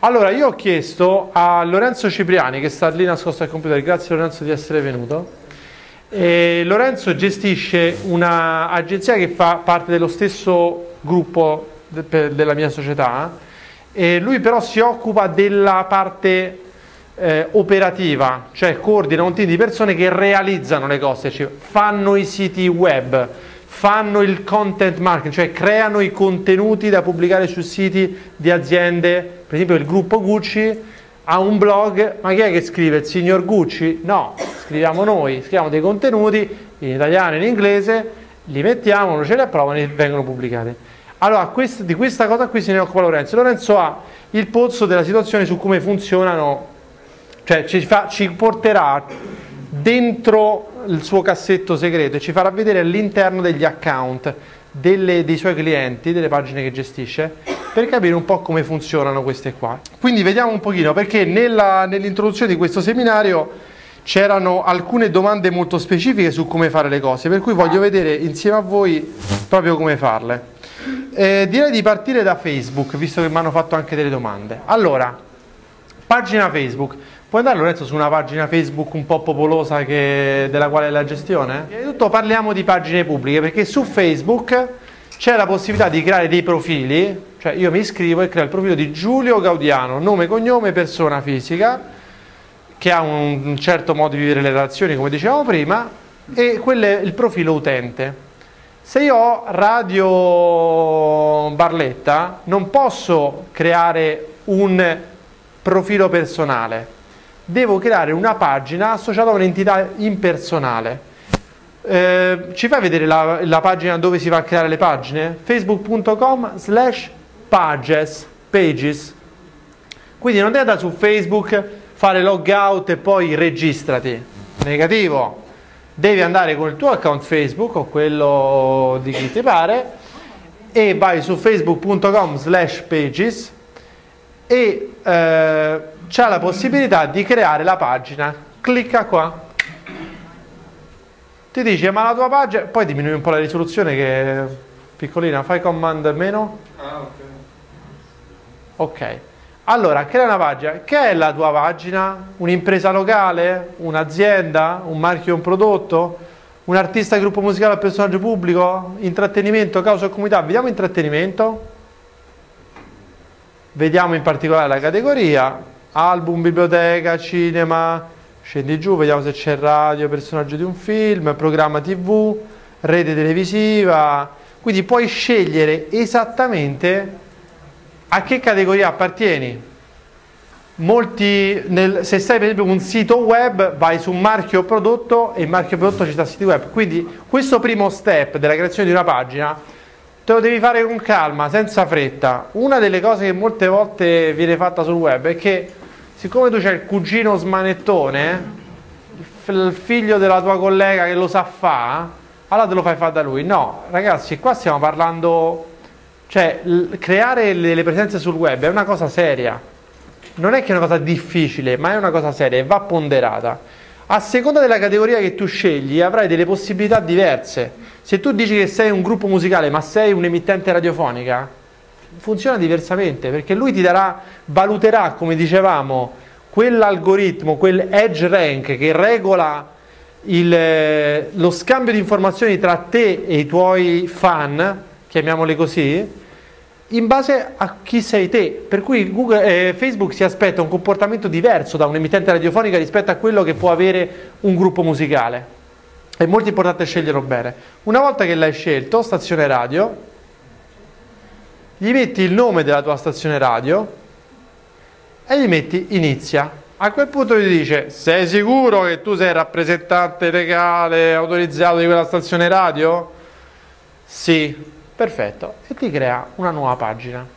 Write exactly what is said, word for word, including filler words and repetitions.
Allora, io ho chiesto a Lorenzo Cipriani, che sta lì nascosto al computer, grazie Lorenzo di essere venuto. E Lorenzo gestisce un'agenzia che fa parte dello stesso gruppo de, per, della mia società, e lui però si occupa della parte eh, operativa, cioè coordina un team di persone che realizzano le cose, cioè fanno i siti web, fanno il content marketing, cioè creano i contenuti da pubblicare su siti di aziende. Per esempio il gruppo Gucci ha un blog, ma chi è che scrive? Il signor Gucci? No, scriviamo noi, scriviamo dei contenuti in italiano e in inglese, li mettiamo, ce li approvano e vengono pubblicati. Allora, questo, di questa cosa qui se ne occupa Lorenzo. Lorenzo ha il polso della situazione su come funzionano, cioè ci, fa, ci porterà dentro il suo cassetto segreto e ci farà vedere all'interno degli account delle, dei suoi clienti, delle pagine che gestisce, per capire un po' come funzionano queste qua. Quindi vediamo un pochino, perché nell'introduzione di questo seminario c'erano alcune domande molto specifiche su come fare le cose, per cui voglio vedere insieme a voi proprio come farle. Eh, direi di partire da Facebook, visto che mi hanno fatto anche delle domande. Allora, pagina Facebook. Puoi andare Lorenzo su una pagina Facebook un po' popolosa che, della quale è la gestione? Prima di tutto parliamo di pagine pubbliche, perché su Facebook c'è la possibilità di creare dei profili, cioè io mi iscrivo e creo il profilo di Giulio Gaudiano, nome, cognome, persona fisica, che ha un certo modo di vivere le relazioni, come dicevamo prima, e quello è il profilo utente. Se io ho Radio Barletta, non posso creare un profilo personale, devo creare una pagina associata a un'entità impersonale. Eh, ci fai vedere la, la pagina dove si va a creare le pagine? facebook punto com slash pages, pages. Quindi non devi andare su Facebook, fare logout e poi registrati. Negativo. Devi andare con il tuo account Facebook o quello di chi ti pare e vai su facebook punto com slash pages e eh, c'è la possibilità di creare la pagina. Clicca qua. Ti dice ma la tua pagina, poi diminui un po' la risoluzione che è piccolina, fai command meno. Ah, ok. Ok. Allora, crea una pagina. Che è la tua pagina? Un'impresa locale? Un'azienda? Un marchio, un prodotto? Un artista, gruppo musicale o personaggio pubblico? Intrattenimento, causa o comunità? Vediamo intrattenimento. Vediamo in particolare la categoria. Album, biblioteca, cinema. Scendi giù, vediamo se c'è radio, personaggio di un film, programma tivù, rete televisiva. Quindi puoi scegliere esattamente a che categoria appartieni. Molti, nel, se sei per esempio un sito web, vai su marchio prodotto e il marchio prodotto ci sta siti web. Quindi questo primo step della creazione di una pagina te lo devi fare con calma, senza fretta. Una delle cose che molte volte viene fatta sul web è che siccome tu c'hai il cugino smanettone, il figlio della tua collega che lo sa fa, allora te lo fai fare da lui. No, ragazzi, qua stiamo parlando, cioè creare le, le presenze sul web è una cosa seria, non è che è una cosa difficile, ma è una cosa seria e va ponderata. A seconda della categoria che tu scegli avrai delle possibilità diverse. Se tu dici che sei un gruppo musicale ma sei un'emittente radiofonica, funziona diversamente, perché lui ti darà, valuterà, come dicevamo, quell'algoritmo, quel edge rank che regola il, lo scambio di informazioni tra te e i tuoi fan, chiamiamoli così, in base a chi sei te. Per cui Google, eh, Facebook si aspetta un comportamento diverso da un'emittente radiofonica rispetto a quello che può avere un gruppo musicale. È molto importante sceglierlo bene. Una volta che l'hai scelto, stazione radio, gli metti il nome della tua stazione radio e gli metti inizia. A quel punto ti dice: sei sicuro che tu sei il rappresentante legale autorizzato di quella stazione radio? Sì, perfetto, e ti crea una nuova pagina.